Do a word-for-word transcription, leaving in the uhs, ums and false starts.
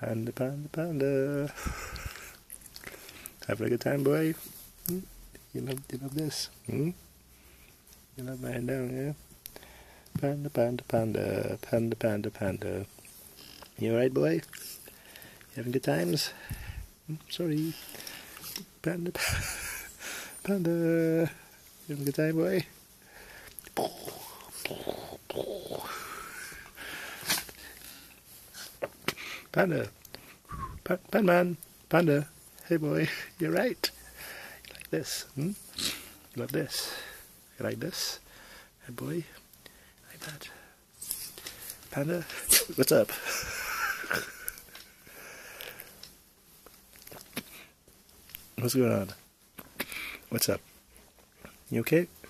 Panda, panda, panda. Having a good time, boy? Hmm? You love, you love this? Hmm? You love lying down, yeah? Panda, panda, panda, panda, panda, panda. You alright, boy? You having good times? Hmm? Sorry. Panda, panda. You having a good time, boy? Panda. Pa Pan man. Panda. Hey, boy. You're right. You like this? Hmm? You love this? You like this? Hey, boy. Like that. Panda. What's up? What's going on? What's up? You okay?